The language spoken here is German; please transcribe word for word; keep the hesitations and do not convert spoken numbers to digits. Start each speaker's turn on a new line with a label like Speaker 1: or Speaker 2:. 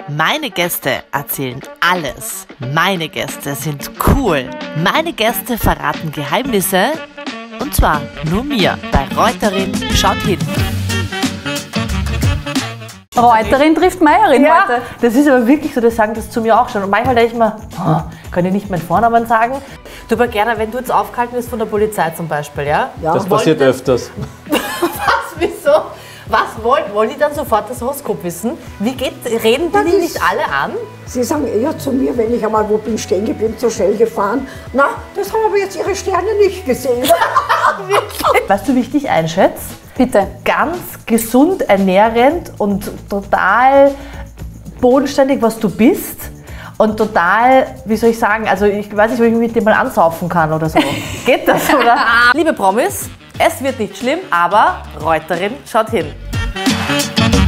Speaker 1: Meine Gäste erzählen alles. Meine Gäste sind cool. Meine Gäste verraten Geheimnisse. Und zwar nur mir. Bei Reuterin schaut hin.
Speaker 2: Reuterin trifft Meierin
Speaker 3: Ja,
Speaker 2: heute.
Speaker 3: das ist aber wirklich so, das sagen das zu mir auch schon. Und manchmal denke ich mir, oh, kann ich nicht meinen Vornamen sagen? Du, aber gerne, wenn du jetzt aufgehalten bist von der Polizei zum Beispiel, ja?
Speaker 4: Ja.
Speaker 5: Das passiert
Speaker 3: Wollen-
Speaker 5: öfters.
Speaker 3: Was, wieso? Was wollen, wollen die dann sofort das Horoskop wissen? Wie geht, reden die,
Speaker 4: Na,
Speaker 3: die
Speaker 4: das-
Speaker 3: nicht alle an?
Speaker 4: Sie sagen eher zu mir, wenn ich einmal wo bin stehen geblieben, zu schnell gefahren. Na, das haben aber jetzt Ihre Sterne nicht gesehen.
Speaker 3: Weißt du, wie ich dich einschätze?
Speaker 2: Bitte.
Speaker 3: Ganz gesund, ernährend und total bodenständig, was du bist. Und total, wie soll ich sagen, also ich weiß nicht, ob ich mich mit dem mal ansaufen kann oder so. Geht das, oder? Liebe Promis, es wird nicht schlimm, aber Reuterin schaut hin.